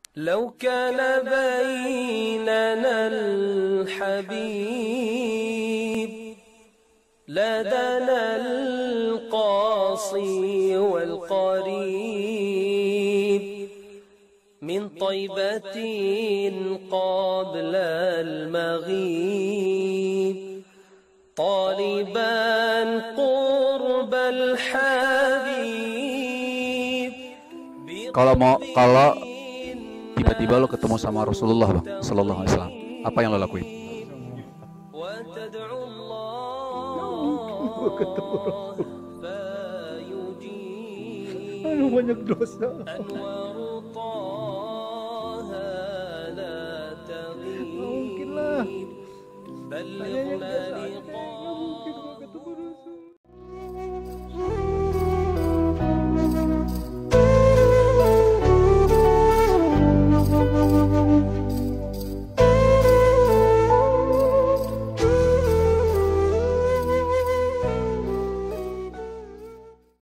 لو كان بيننا الحبيب لدنا القاصي والقريب من طيبة قبل المغيب طالبا قرب الحبيب. Kalau tiba-tiba lo ketemu sama Rasulullah bang, Sallallahu Alaihi Wasallam, apa yang lo lakuin? Banyak dosa.